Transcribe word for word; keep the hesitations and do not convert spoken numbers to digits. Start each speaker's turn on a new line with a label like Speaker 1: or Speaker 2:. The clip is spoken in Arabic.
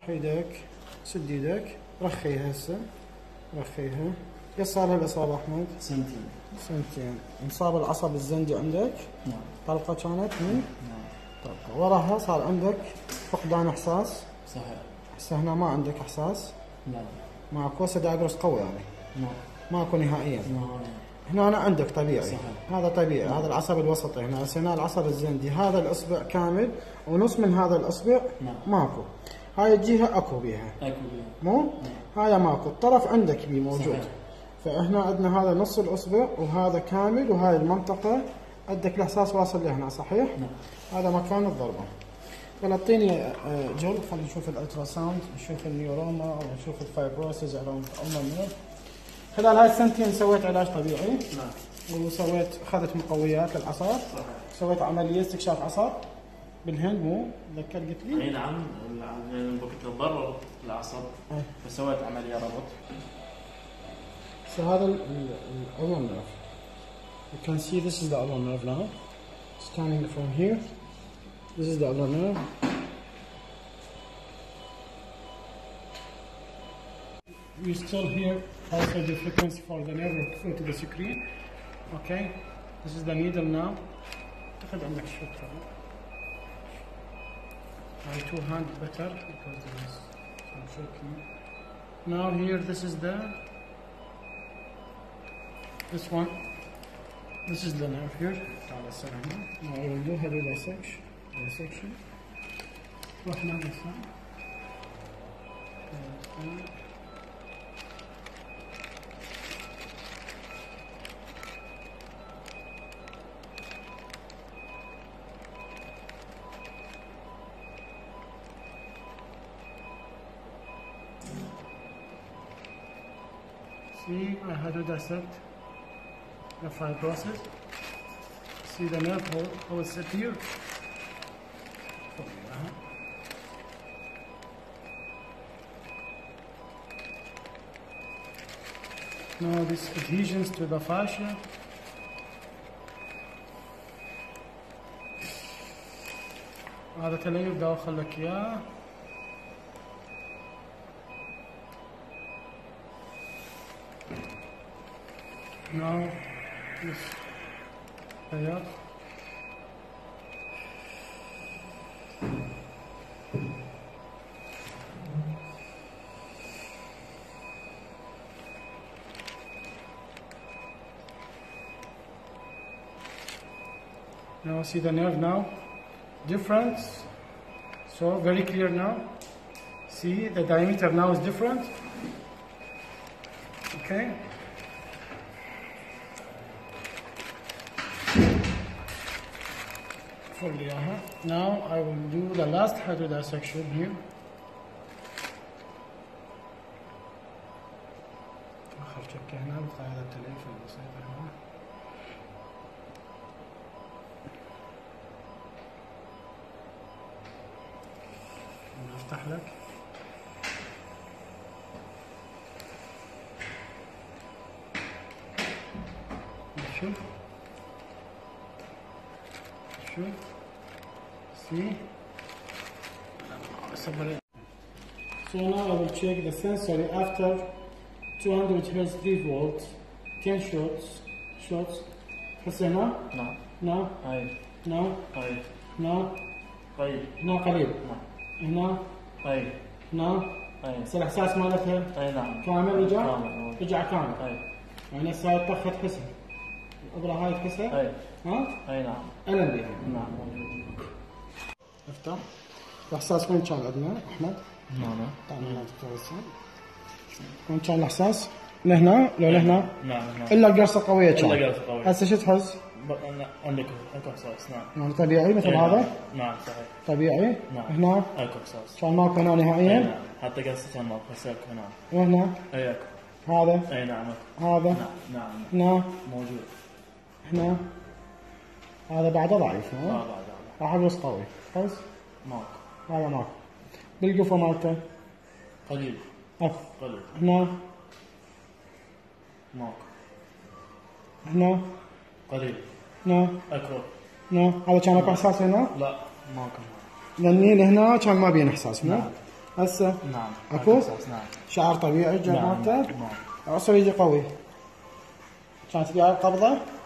Speaker 1: ايدك، سد ايدك، رخيها هسه، رخيها. قد صار لها الاصابة احمد؟
Speaker 2: سنتين.
Speaker 1: سنتين. انصاب العصب الزندي عندك؟
Speaker 2: نعم.
Speaker 1: طلقة كانت من؟
Speaker 2: نعم.
Speaker 1: طلقة. وراها صار عندك فقدان احساس؟
Speaker 2: صحيح.
Speaker 1: هسه هنا ما عندك احساس؟
Speaker 2: لا.
Speaker 1: ماكو. هسه دايجنوز قوي يعني؟
Speaker 2: نعم.
Speaker 1: ماكو نهائيا؟
Speaker 2: نعم.
Speaker 1: هنا أنا عندك طبيعي.
Speaker 2: صحيح.
Speaker 1: هذا طبيعي. نعم. هذا العصب الوسطي هنا، هسه هنا العصب الزندي، هذا الاصبع كامل ونص من هذا الاصبع
Speaker 2: نعم.
Speaker 1: ماكو. هاي الجهة اكو بيها.
Speaker 2: اكو بيها.
Speaker 1: مو؟ نعم. هاي ماكو، الطرف عندك بيه موجود.
Speaker 2: صحيح.
Speaker 1: فاحنا عندنا هذا نص الاصبع وهذا كامل وهاي المنطقة عندك الاحساس واصل لهنا صحيح؟
Speaker 2: نعم.
Speaker 1: هذا مكان الضربة. يلا اعطيني جل خلينا نشوف الالترا ساوند، نشوف النيوروما او نشوف الفايبروسيس اراوند النيور. خلال هاي السنتين سويت علاج طبيعي؟
Speaker 2: نعم.
Speaker 1: وسويت اخذت مقويات للاعصاب؟
Speaker 2: صحيح.
Speaker 1: سويت عملية استكشاف اعصاب بالهند مو؟ تذكر قلت لي؟
Speaker 2: اي نعم، وقت نضرر العصب فسويت عملية ربط.
Speaker 1: So هذا ال ulnar nerve. You can see this is the ulnar nerve now. Scanning from here. This is the ulnar nerve. We still hear also the frequency for the nerve through to the screen. Okay. This is the needle now. أخذ عندك شوط. My two hand better because there is some shaking. Now here this is the this one. This is the nerve here. تعال هسه هنا. Now I will do heavy dissection. Dissection. روح نام هسه. See, I had to dissect the fibrosis. See the nerve how, how it's set here. Now these adhesions to the fascia. هذا تليف داخل لك اياه. Now this layer. Now see the nerve now, different, so very clear now. See the diameter now is different. Okay. Now I will do the last hydrodissection here. آخر شكة هنا بقاعدة التليفون بسيطة هنا. نفتح لك. شوف. شوف. See? So now I will check the sensory after two hundred hertz three volts, ten shots, shots. بس هنا؟
Speaker 2: نعم.
Speaker 1: هنا؟
Speaker 2: هاي.
Speaker 1: هنا؟
Speaker 2: هاي.
Speaker 1: هنا؟
Speaker 2: قريب.
Speaker 1: هنا قريب.
Speaker 2: نعم.
Speaker 1: هنا؟
Speaker 2: هاي.
Speaker 1: هنا؟
Speaker 2: هاي.
Speaker 1: هسه الاحساس مالتها؟
Speaker 2: اي نعم.
Speaker 1: كامل رجع؟
Speaker 2: كامل.
Speaker 1: رجع كامل.
Speaker 2: هاي.
Speaker 1: يعني هسه هاي الطخة تحسها. الابرة هاي تحسها؟
Speaker 2: هاي.
Speaker 1: ها؟
Speaker 2: اي نعم.
Speaker 1: ألم بها.
Speaker 2: نعم.
Speaker 1: افتح. الاحساس وين كان عندنا احمد؟
Speaker 2: نعم.
Speaker 1: تعال هنا دكتور هسه. وين كان الاحساس؟ لهنا لو لهنا؟
Speaker 2: نعم نعم.
Speaker 1: الا قرصه قويه كان.
Speaker 2: الا قرصه قويه.
Speaker 1: هسه شو تحس؟
Speaker 2: عندك اكو احساس. نعم.
Speaker 1: يعني طبيعي مثل
Speaker 2: نعم.
Speaker 1: هذا؟
Speaker 2: نعم صحيح.
Speaker 1: طبيعي؟
Speaker 2: نعم.
Speaker 1: هنا؟
Speaker 2: اكو احساس.
Speaker 1: كان ماكو هنا نهائيا؟
Speaker 2: نعم. حتى قرصه كان ماكو هسه اكو هنا.
Speaker 1: وهنا؟
Speaker 2: اي اكو.
Speaker 1: هذا؟
Speaker 2: اي نعم اكو.
Speaker 1: هذا؟
Speaker 2: نعم نعم.
Speaker 1: هنا؟
Speaker 2: موجود.
Speaker 1: هنا؟ هذا بعده ضعيف مو؟
Speaker 2: اه بعد هذا.
Speaker 1: راح اقص قوي، حس؟
Speaker 2: ماكو.
Speaker 1: هذا ماكو. بالقفه مالته؟
Speaker 2: قليل.
Speaker 1: اكو.
Speaker 2: قليل.
Speaker 1: هنا؟
Speaker 2: ماكو.
Speaker 1: هنا؟
Speaker 2: قليل.
Speaker 1: هنا؟
Speaker 2: اكو.
Speaker 1: هنا؟ هذا كان اكو احساس هنا؟
Speaker 2: لا ماكو.
Speaker 1: لاني هنا كان ما بين احساس مو؟
Speaker 2: نعم.
Speaker 1: هسه
Speaker 3: نعم.
Speaker 1: اكو؟
Speaker 3: إحساس، نعم.
Speaker 1: شعر طبيعي الجرح
Speaker 3: نعم.
Speaker 1: مالته؟
Speaker 3: نعم.
Speaker 1: عصر يجي قوي. كانت وياي القبضة؟